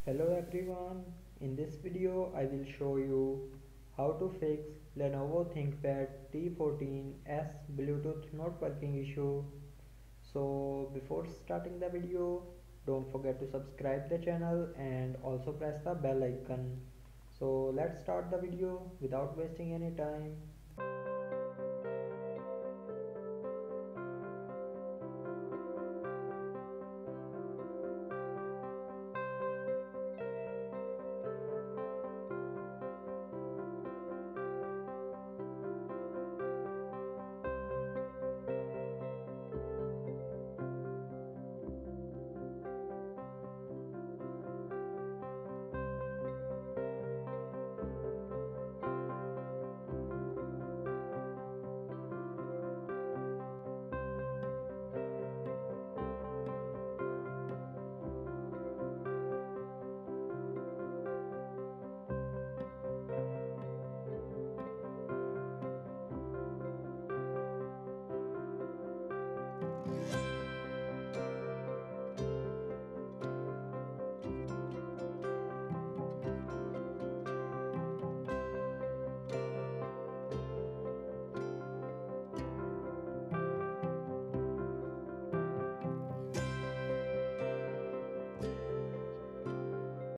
Hello everyone, in this video I will show you how to fix Lenovo Thinkpad T14s Bluetooth not working issue. So before starting the video, don't forget to subscribe the channel and also press the bell icon. So let's start the video without wasting any time.